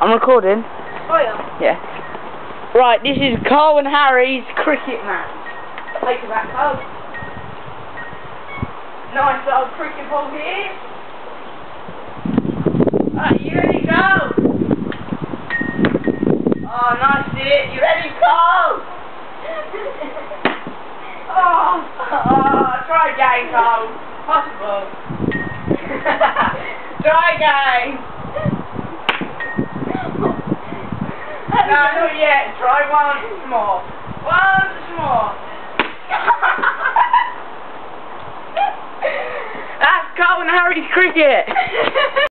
I'm recording. Oh yeah. Yeah. Right, this is Cole and Harry's cricket match. Take it back, Cole. Nice little cricket ball here. Right, you ready, Cole? Oh, nice hit. You ready, Cole? Try again, Cole. Possible. Try again. No, not yet. Try once more. Once more. That's Cole and Harry's cricket.